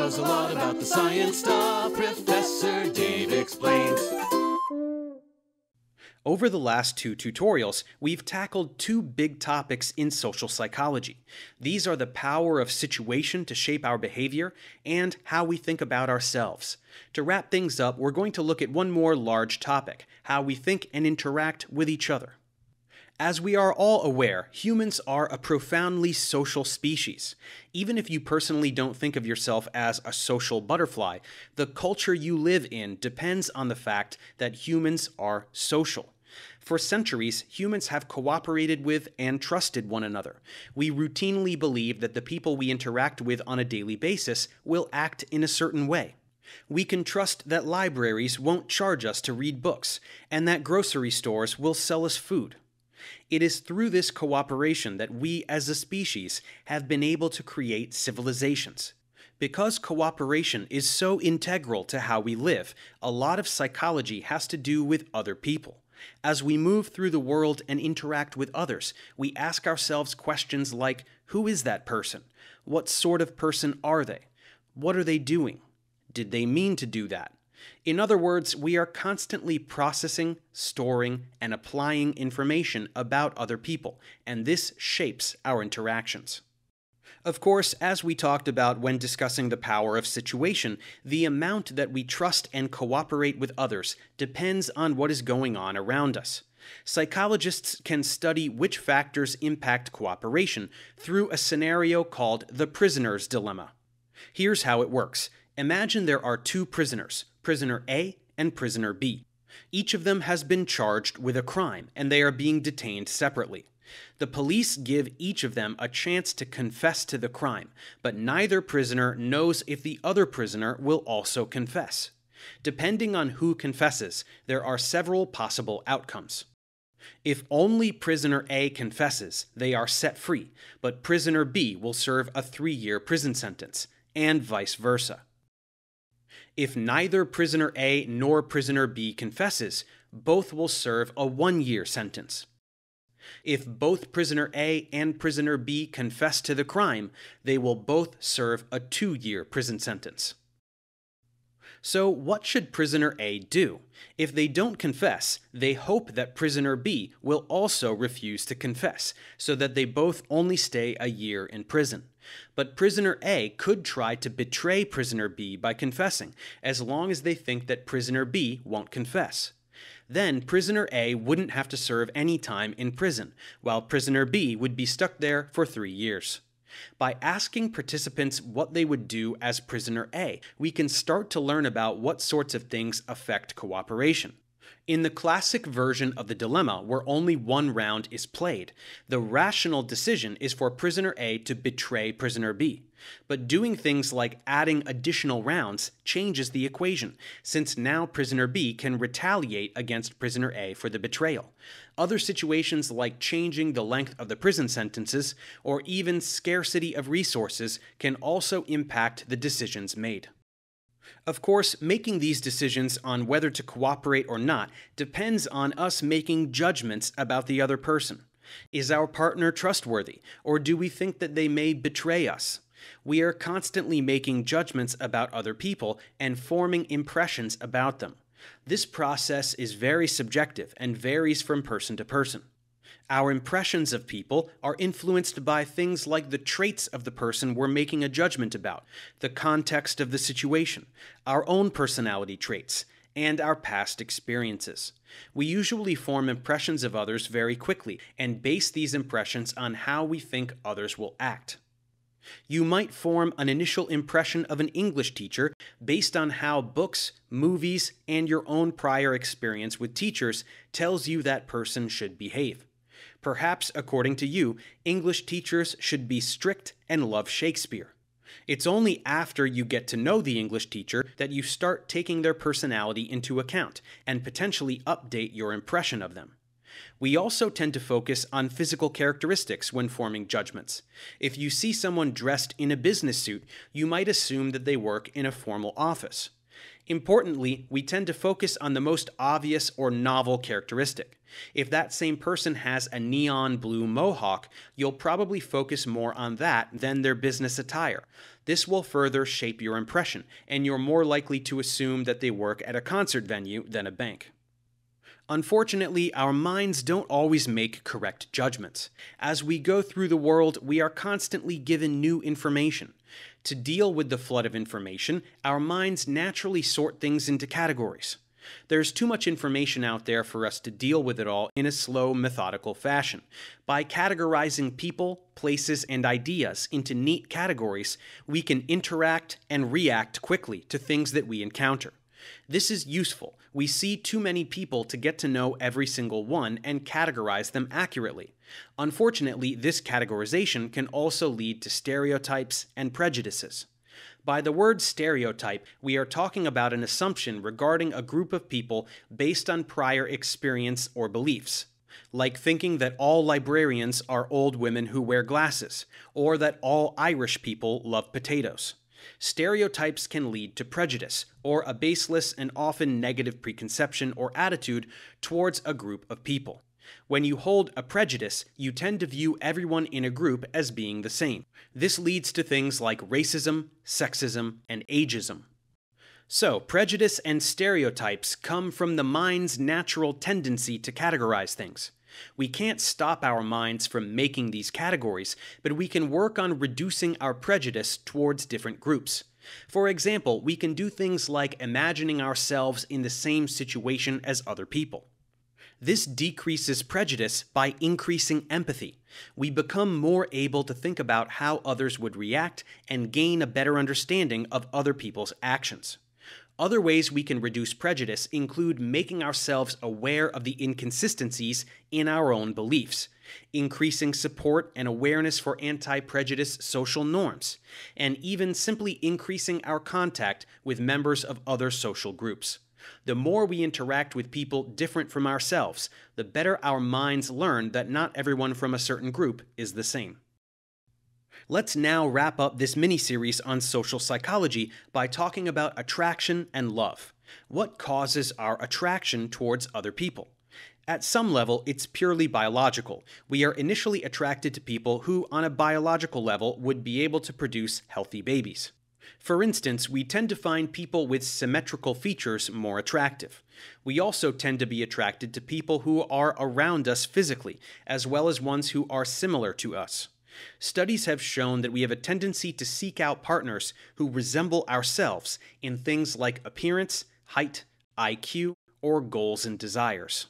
knows a lot about the science stuff. Professor Dave explains. Over the last 2 tutorials, we've tackled 2 big topics in social psychology. These are the power of situation to shape our behavior and how we think about ourselves. To wrap things up, we're going to look at one more large topic, how we think and interact with each other. As we are all aware, humans are a profoundly social species. Even if you personally don't think of yourself as a social butterfly, the culture you live in depends on the fact that humans are social. For centuries, humans have cooperated with and trusted one another. We routinely believe that the people we interact with on a daily basis will act in a certain way. We can trust that libraries won't charge us to read books, and that grocery stores will sell us food. It is through this cooperation that we as a species have been able to create civilizations. Because cooperation is so integral to how we live, a lot of psychology has to do with other people. As we move through the world and interact with others, we ask ourselves questions like, who is that person? What sort of person are they? What are they doing? Did they mean to do that? In other words, we are constantly processing, storing, and applying information about other people, and this shapes our interactions. Of course, as we talked about when discussing the power of situation, the amount that we trust and cooperate with others depends on what is going on around us. Psychologists can study which factors impact cooperation through a scenario called the prisoner's dilemma. Here's how it works. Imagine there are 2 prisoners, prisoner A and prisoner B. Each of them has been charged with a crime, and they are being detained separately. The police give each of them a chance to confess to the crime, but neither prisoner knows if the other prisoner will also confess. Depending on who confesses, there are several possible outcomes. If only prisoner A confesses, they are set free, but prisoner B will serve a 3-year prison sentence, and vice versa. If neither prisoner A nor prisoner B confesses, both will serve a 1-year sentence. If both prisoner A and prisoner B confess to the crime, they will both serve a 2-year prison sentence. So what should prisoner A do? If they don't confess, they hope that prisoner B will also refuse to confess, so that they both only stay a year in prison. But prisoner A could try to betray prisoner B by confessing, as long as they think that prisoner B won't confess. Then prisoner A wouldn't have to serve any time in prison, while prisoner B would be stuck there for 3 years. By asking participants what they would do as prisoner A, we can start to learn about what sorts of things affect cooperation. In the classic version of the dilemma, where only 1 round is played, the rational decision is for prisoner A to betray prisoner B. But doing things like adding additional rounds changes the equation, since now prisoner B can retaliate against prisoner A for the betrayal. Other situations like changing the length of the prison sentences, or even scarcity of resources, can also impact the decisions made. Of course, making these decisions on whether to cooperate or not depends on us making judgments about the other person. Is our partner trustworthy, or do we think that they may betray us? We are constantly making judgments about other people and forming impressions about them. This process is very subjective and varies from person to person. Our impressions of people are influenced by things like the traits of the person we're making a judgment about, the context of the situation, our own personality traits, and our past experiences. We usually form impressions of others very quickly and base these impressions on how we think others will act. You might form an initial impression of an English teacher based on how books, movies, and your own prior experience with teachers tells you that person should behave. Perhaps, according to you, English teachers should be strict and love Shakespeare. It's only after you get to know the English teacher that you start taking their personality into account and potentially update your impression of them. We also tend to focus on physical characteristics when forming judgments. If you see someone dressed in a business suit, you might assume that they work in a formal office. Importantly, we tend to focus on the most obvious or novel characteristic. If that same person has a neon blue mohawk, you'll probably focus more on that than their business attire. This will further shape your impression, and you're more likely to assume that they work at a concert venue than a bank. Unfortunately, our minds don't always make correct judgments. As we go through the world, we are constantly given new information. To deal with the flood of information, our minds naturally sort things into categories. There's too much information out there for us to deal with it all in a slow, methodical fashion. By categorizing people, places, and ideas into neat categories, we can interact and react quickly to things that we encounter. This is useful. We see too many people to get to know every single one and categorize them accurately. Unfortunately, this categorization can also lead to stereotypes and prejudices. By the word stereotype, we are talking about an assumption regarding a group of people based on prior experience or beliefs, like thinking that all librarians are old women who wear glasses, or that all Irish people love potatoes. Stereotypes can lead to prejudice, or a baseless and often negative preconception or attitude towards a group of people. When you hold a prejudice, you tend to view everyone in a group as being the same. This leads to things like racism, sexism, and ageism. So, prejudice and stereotypes come from the mind's natural tendency to categorize things. We can't stop our minds from making these categories, but we can work on reducing our prejudice towards different groups. For example, we can do things like imagining ourselves in the same situation as other people. This decreases prejudice by increasing empathy. We become more able to think about how others would react and gain a better understanding of other people's actions. Other ways we can reduce prejudice include making ourselves aware of the inconsistencies in our own beliefs, increasing support and awareness for anti-prejudice social norms, and even simply increasing our contact with members of other social groups. The more we interact with people different from ourselves, the better our minds learn that not everyone from a certain group is the same. Let's now wrap up this mini-series on social psychology by talking about attraction and love. What causes our attraction towards other people? At some level, it's purely biological. We are initially attracted to people who, on a biological level, would be able to produce healthy babies. For instance, we tend to find people with symmetrical features more attractive. We also tend to be attracted to people who are around us physically, as well as ones who are similar to us. Studies have shown that we have a tendency to seek out partners who resemble ourselves in things like appearance, height, IQ, or goals and desires.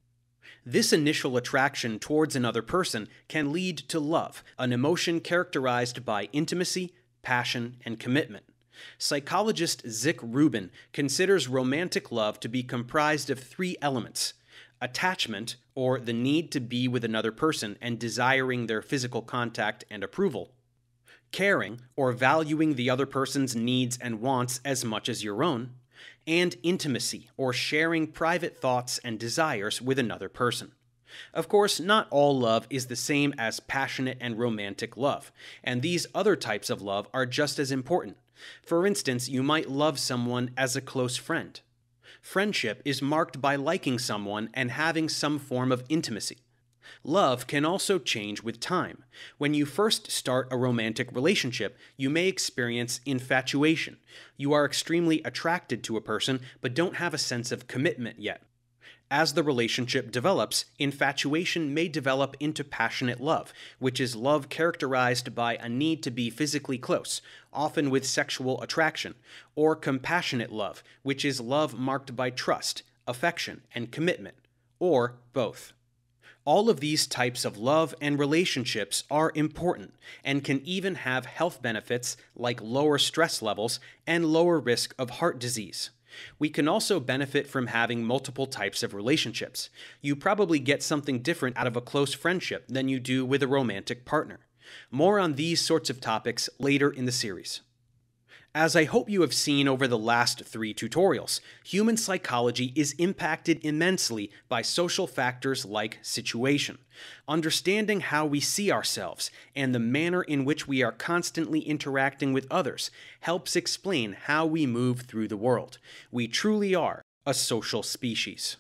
This initial attraction towards another person can lead to love, an emotion characterized by intimacy, passion, and commitment. Psychologist Zick Rubin considers romantic love to be comprised of three elements: attachment, or the need to be with another person and desiring their physical contact and approval; caring, or valuing the other person's needs and wants as much as your own; and intimacy, or sharing private thoughts and desires with another person. Of course, not all love is the same as passionate and romantic love, and these other types of love are just as important. For instance, you might love someone as a close friend. Friendship is marked by liking someone and having some form of intimacy. Love can also change with time. When you first start a romantic relationship, you may experience infatuation. You are extremely attracted to a person, but don't have a sense of commitment yet. As the relationship develops, infatuation may develop into passionate love, which is love characterized by a need to be physically close, often with sexual attraction, or compassionate love, which is love marked by trust, affection, and commitment, or both. All of these types of love and relationships are important and can even have health benefits like lower stress levels and lower risk of heart disease. We can also benefit from having multiple types of relationships. You probably get something different out of a close friendship than you do with a romantic partner. More on these sorts of topics later in the series. As I hope you have seen over the last 3 tutorials, human psychology is impacted immensely by social factors like situation. Understanding how we see ourselves and the manner in which we are constantly interacting with others helps explain how we move through the world. We truly are a social species.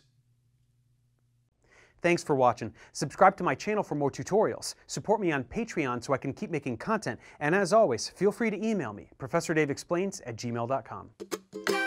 Thanks for watching. Subscribe to my channel for more tutorials. Support me on Patreon so I can keep making content. And as always, feel free to email me, ProfessorDaveExplains@gmail.com.